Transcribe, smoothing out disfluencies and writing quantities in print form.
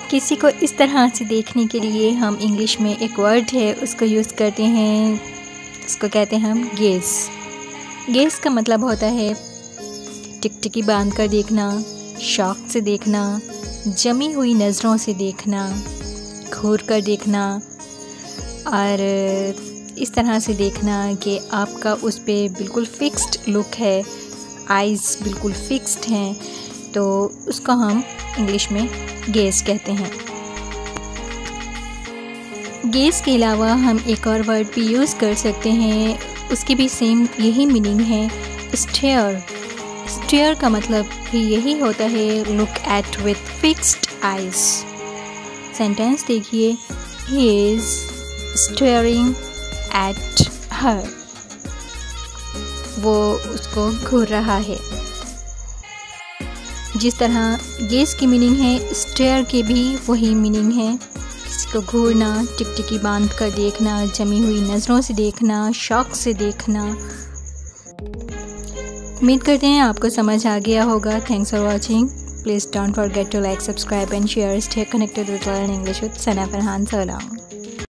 किसी को इस तरह से देखने के लिए हम इंग्लिश में एक वर्ड है उसको यूज़ करते हैं, उसको कहते हैं हम गेज़। गेज़ का मतलब होता है टिकटिकी बांध कर देखना, शौक से देखना, जमी हुई नज़रों से देखना, घूर कर देखना और इस तरह से देखना कि आपका उस पर बिल्कुल फ़िक्स्ड लुक है, आइज़ बिल्कुल फ़िक्स्ड हैं, तो उसको हम इंग्लिश में गेज़ कहते हैं। गेज़ के अलावा हम एक और वर्ड भी यूज़ कर सकते हैं, उसकी भी सेम यही मीनिंग है, स्टेयर। स्टेयर का मतलब भी यही होता है look at with fixed eyes. Sentence देखिए, he is staring at her, वो उसको घूर रहा है। जिस तरह गेज़ की मीनिंग है, स्टेयर की भी वही मीनिंग है, किसी को घूरना, टिकटिकी बांध कर देखना, जमी हुई नज़रों से देखना, शौक से देखना। उम्मीद करते हैं आपको समझ आ गया होगा। Thanks for watching. Please don't forget to like, subscribe and share. Stay connected with learn English with Sana Farhan. So long.